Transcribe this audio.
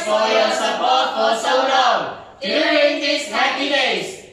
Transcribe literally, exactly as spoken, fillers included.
for your support for so long during these happy days.